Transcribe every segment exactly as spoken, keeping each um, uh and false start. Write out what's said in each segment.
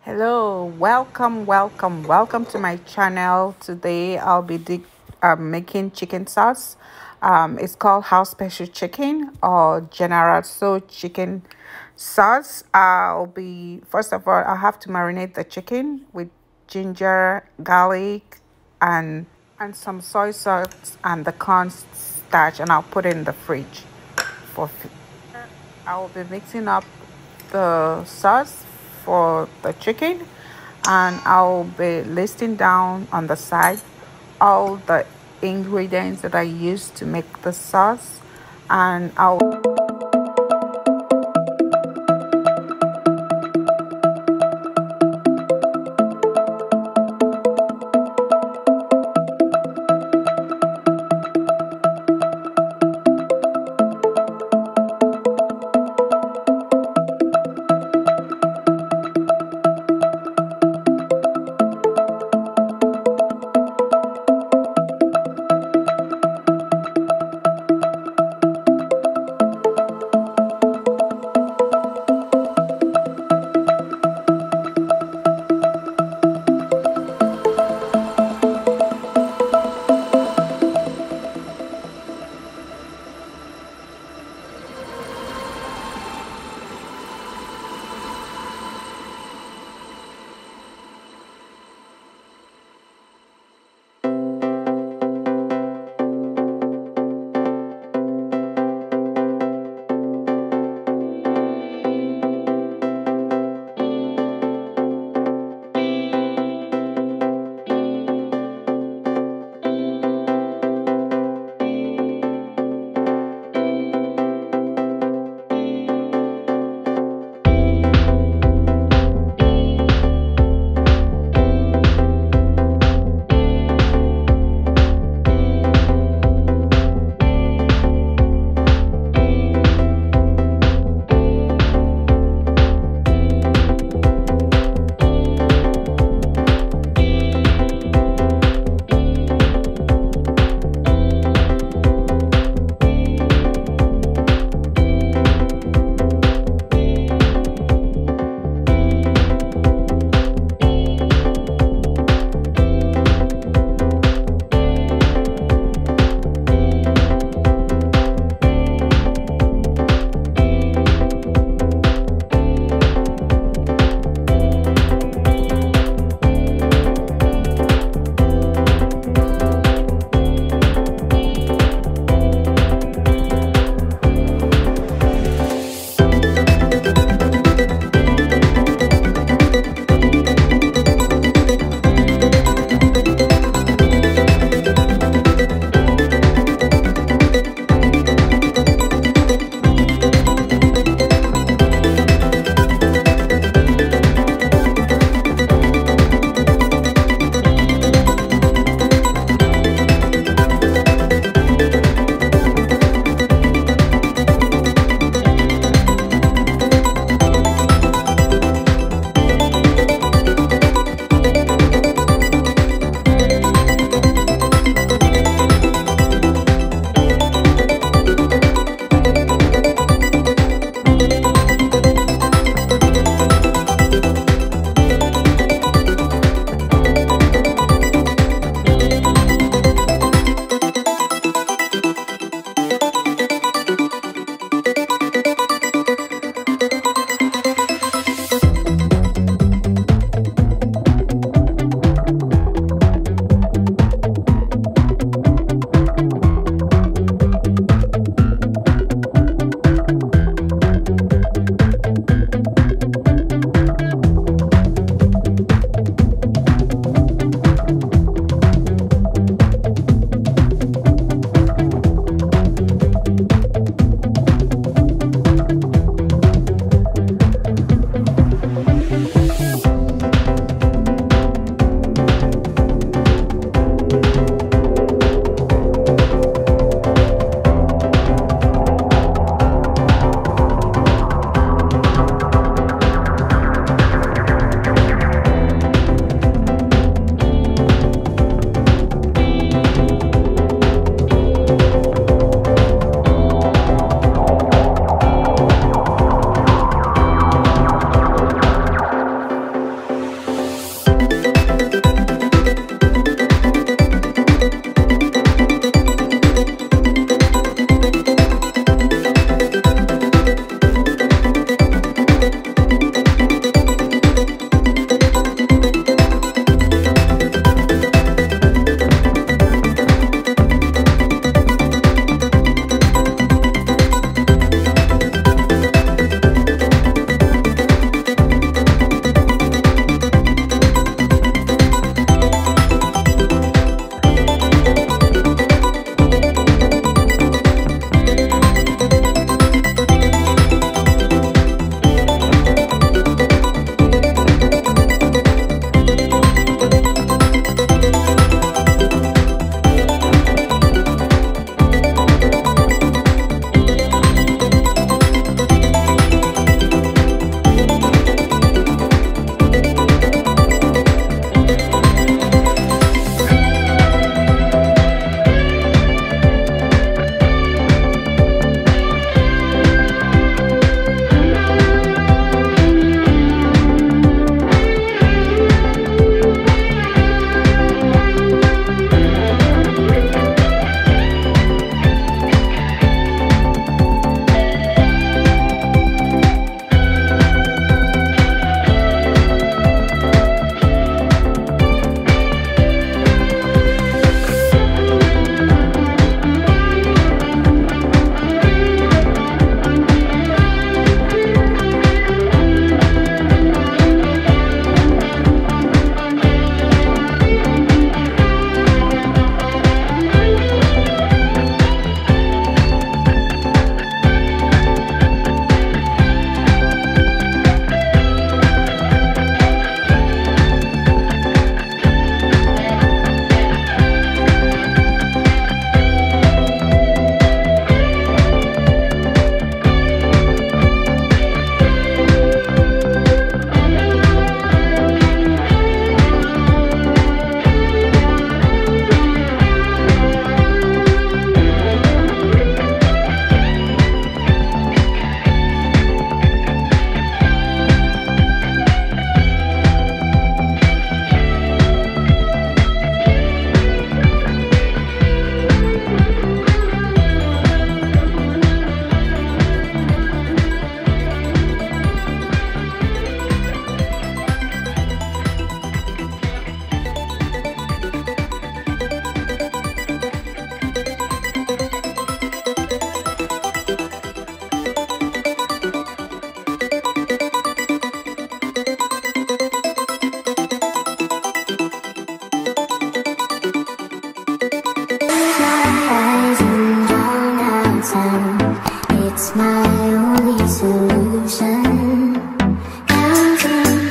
Hello, welcome, welcome, welcome to my channel. Today I'll be di- um, making chicken sauce. Um, it's called house special chicken or general so chicken sauce. I'll be first of all I'll have to marinate the chicken with ginger, garlic, and and some soy sauce and the corn starch, and I'll put it in the fridge for I will be mixing up the sauce for the chicken, and I'll be listing down on the side all the ingredients that I use to make the sauce, and I'll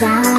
down.